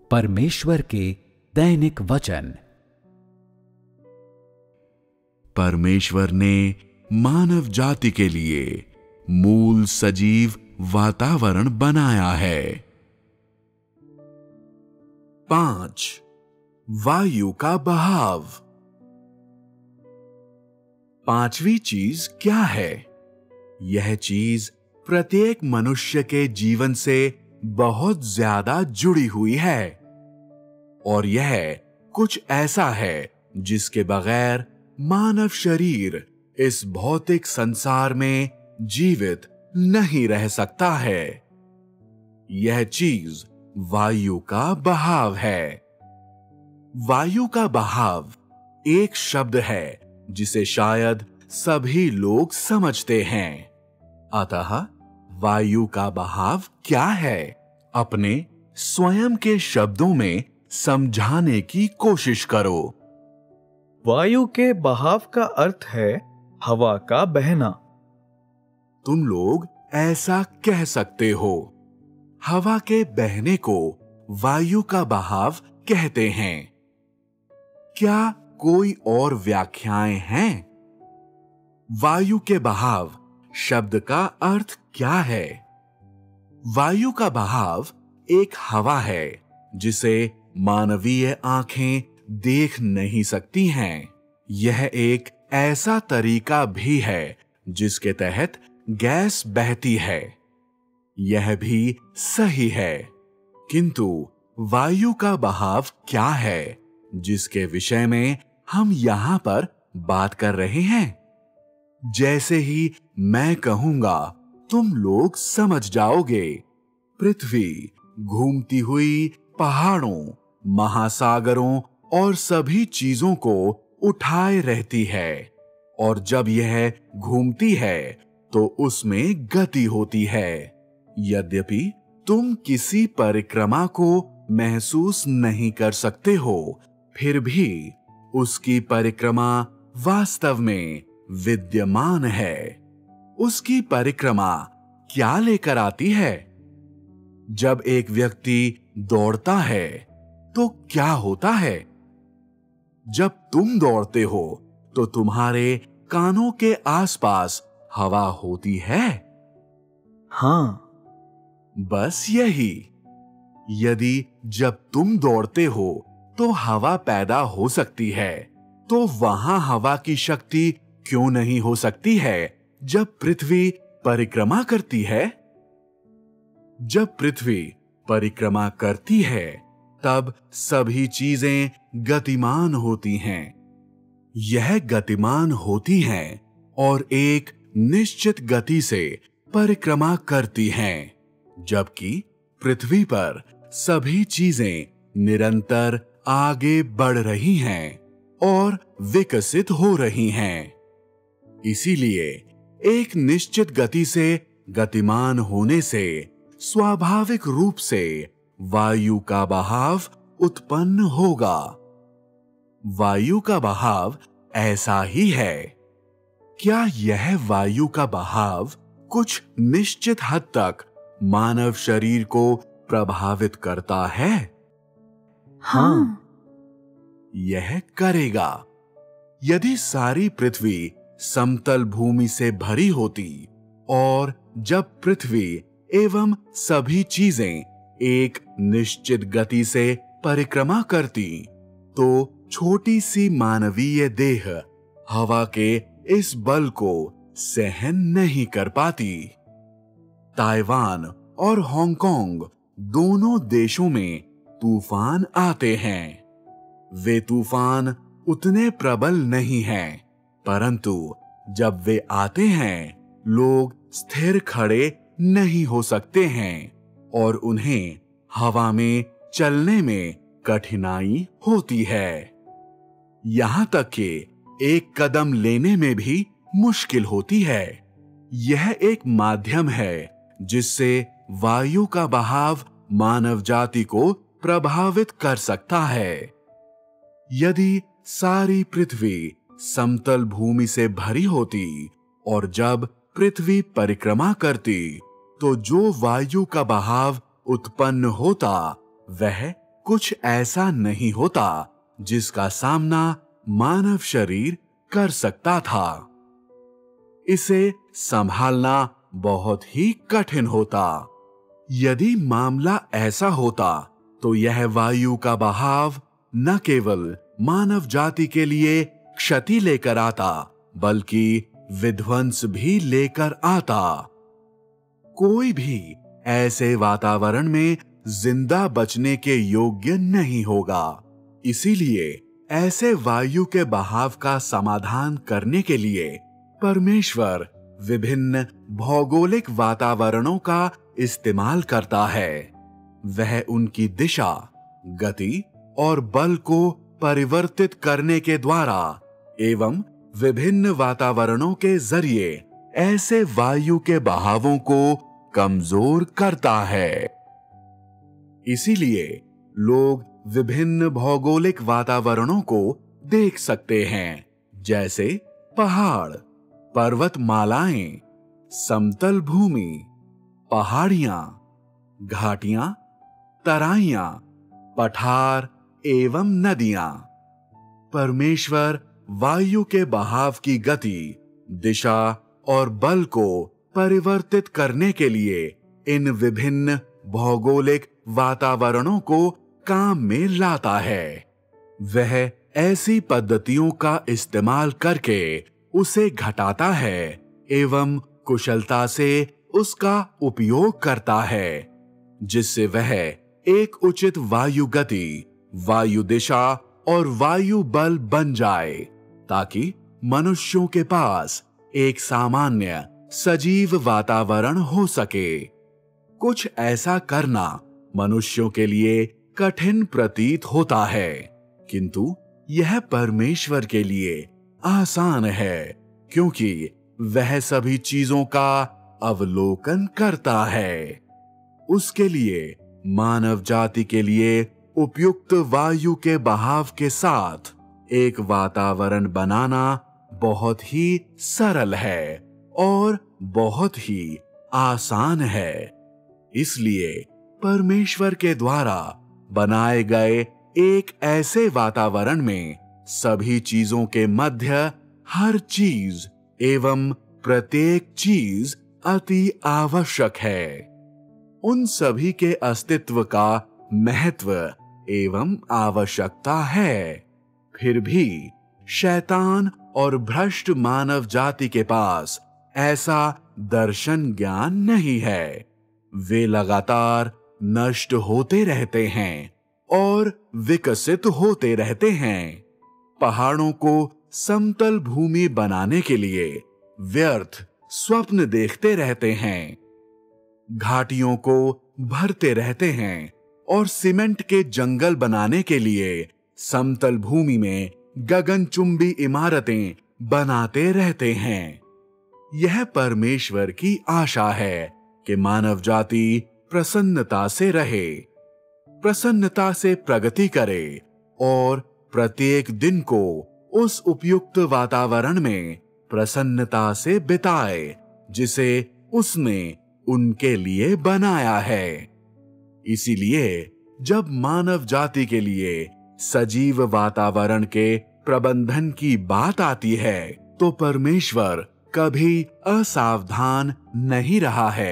परमेश्वर के दैनिक वचन। परमेश्वर ने मानव जाति के लिए मूल सजीव वातावरण बनाया है। 5. वायु का बहाव। पांचवी चीज क्या है? यह चीज प्रत्येक मनुष्य के जीवन से बहुत ज्यादा जुड़ी हुई है और यह कुछ ऐसा है जिसके बगैर मानव शरीर इस भौतिक संसार में जीवित नहीं रह सकता है। यह चीज वायु का बहाव है। वायु का बहाव एक शब्द है जिसे शायद सभी लोग समझते हैं। अतः वायु का बहाव क्या है? अपने स्वयं के शब्दों में समझाने की कोशिश करो। वायु के बहाव का अर्थ है हवा का बहना। तुम लोग ऐसा कह सकते हो। हवा के बहने को वायु का बहाव कहते हैं। क्या कोई और व्याख्याएं हैं? वायु के बहाव शब्द का अर्थ क्या है? वायु का बहाव एक हवा है जिसे मानवीय आंखें देख नहीं सकती हैं। यह एक ऐसा तरीका भी है जिसके तहत गैस बहती है। यह भी सही है, किंतु वायु का बहाव क्या है जिसके विषय में हम यहां पर बात कर रहे हैं? जैसे ही मैं कहूंगा तुम लोग समझ जाओगे। पृथ्वी घूमती हुई पहाड़ों, महासागरों और सभी चीजों को उठाए रहती है और जब यह घूमती है तो उसमें गति होती है। यद्यपि तुम किसी परिक्रमा को महसूस नहीं कर सकते हो, फिर भी उसकी परिक्रमा वास्तव में विद्यमान है। उसकी परिक्रमा क्या लेकर आती है? जब एक व्यक्ति दौड़ता है तो क्या होता है? जब तुम दौड़ते हो तो तुम्हारे कानों के आसपास हवा होती है। हाँ, बस यही। यदि जब तुम दौड़ते हो तो हवा पैदा हो सकती है, तो वहां हवा की शक्ति क्यों नहीं हो सकती है जब पृथ्वी परिक्रमा करती है? जब पृथ्वी परिक्रमा करती है तब सभी चीजें गतिमान होती हैं। यह गतिमान होती हैं और एक निश्चित गति से परिक्रमा करती हैं, जबकि पृथ्वी पर सभी चीजें निरंतर आगे बढ़ रही हैं और विकसित हो रही हैं। इसीलिए एक निश्चित गति से गतिमान होने से स्वाभाविक रूप से वायु का बहाव उत्पन्न होगा। वायु का बहाव ऐसा ही है। क्या यह वायु का बहाव कुछ निश्चित हद तक मानव शरीर को प्रभावित करता है? हाँ, यह करेगा। यदि सारी पृथ्वी समतल भूमि से भरी होती और जब पृथ्वी एवं सभी चीजें एक निश्चित गति से परिक्रमा करती, तो छोटी सी मानवीय देह हवा के इस बल को सहन नहीं कर पाती। ताइवान और हांगकांग दोनों देशों में तूफान आते हैं। वे तूफान उतने प्रबल नहीं हैं, परंतु जब वे आते हैं लोग स्थिर खड़े नहीं हो सकते हैं और उन्हें हवा में चलने में कठिनाई होती है। यहां तक कि एक कदम लेने में भी मुश्किल होती है। यह एक माध्यम है जिससे वायु का बहाव मानव जाति को प्रभावित कर सकता है। यदि सारी पृथ्वी समतल भूमि से भरी होती और जब पृथ्वी परिक्रमा करती, तो जो वायु का बहाव उत्पन्न होता वह कुछ ऐसा नहीं होता जिसका सामना मानव शरीर कर सकता था। इसे संभालना बहुत ही कठिन होता। यदि मामला ऐसा होता तो यह वायु का बहाव न केवल मानव जाति के लिए क्षति लेकर आता, बल्कि विध्वंस भी लेकर आता। कोई भी ऐसे वातावरण में जिंदा बचने के योग्य नहीं होगा। इसीलिए ऐसे वायु के बहाव का समाधान करने के लिए परमेश्वर विभिन्न भौगोलिक वातावरणों का इस्तेमाल करता है। वह उनकी दिशा, गति और बल को परिवर्तित करने के द्वारा एवं विभिन्न वातावरणों के जरिए ऐसे वायु के बहावों को कमजोर करता है। इसीलिए लोग विभिन्न भौगोलिक वातावरणों को देख सकते हैं, जैसे पहाड़, पर्वतमालाएं, समतल भूमि, पहाड़ियां, घाटियां, तराइयां, पठार एवं नदियां। परमेश्वर वायु के बहाव की गति, दिशा और बल को परिवर्तित करने के लिए इन विभिन्न भौगोलिक वातावरणों को काम में लाता है। वह ऐसी पद्धतियों का इस्तेमाल करके उसे घटाता है एवं कुशलता से उसका उपयोग करता है, जिससे वह एक उचित वायु गति, वायु दिशा और वायु बल बन जाए, ताकि मनुष्यों के पास एक सामान्य सजीव वातावरण हो सके। कुछ ऐसा करना मनुष्यों के लिए कठिन प्रतीत होता है, किंतु यह परमेश्वर के लिए आसान है, क्योंकि वह सभी चीजों का अवलोकन करता है। उसके लिए मानव जाति के लिए उपयुक्त वायु के बहाव के साथ एक वातावरण बनाना बहुत ही सरल है और बहुत ही आसान है। इसलिए परमेश्वर के द्वारा बनाए गए एक ऐसे वातावरण में सभी चीजों के मध्य हर चीज एवं प्रत्येक चीज अति आवश्यक है। उन सभी के अस्तित्व का महत्व एवं आवश्यकता है। फिर भी शैतान और भ्रष्ट मानव जाति के पास ऐसा दर्शन ज्ञान नहीं है। वे लगातार नष्ट होते रहते हैं और विकसित होते रहते हैं। पहाड़ों को समतल भूमि बनाने के लिए व्यर्थ स्वप्न देखते रहते हैं, घाटियों को भरते रहते हैं और सीमेंट के जंगल बनाने के लिए समतल भूमि में गगनचुंबी इमारतें बनाते रहते हैं। यह परमेश्वर की आशा है कि मानव जाति प्रसन्नता से रहे, प्रसन्नता से प्रगति करे और प्रत्येक दिन को उस उपयुक्त वातावरण में प्रसन्नता से बिताए जिसे उसने उनके लिए बनाया है। इसीलिए जब मानव जाति के लिए सजीव वातावरण के प्रबंधन की बात आती है, तो परमेश्वर कभी असावधान नहीं रहा है।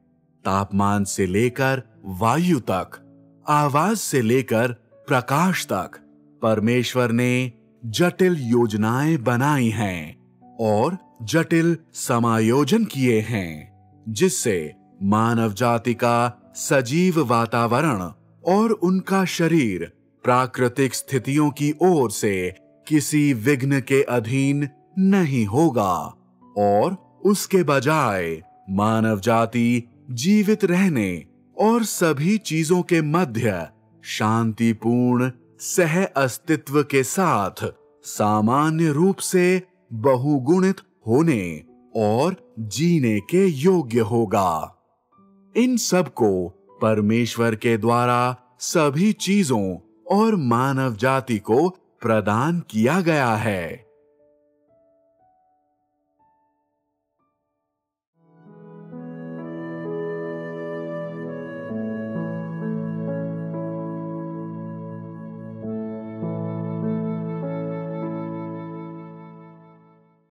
तापमान से लेकर वायु तक, आवाज से लेकर प्रकाश तक परमेश्वर ने जटिल योजनाएं बनाई हैं और जटिल समायोजन किए हैं, जिससे मानव जाति का सजीव वातावरण और उनका शरीर प्राकृतिक स्थितियों की ओर से किसी विघ्न के अधीन नहीं होगा और उसके बजाय मानव जाति जीवित रहने और सभी चीजों के मध्य शांतिपूर्ण सह अस्तित्व के साथ सामान्य रूप से बहुगुणित होने और जीने के योग्य होगा। इन सब को परमेश्वर के द्वारा सभी चीजों और मानव जाति को प्रदान किया गया है।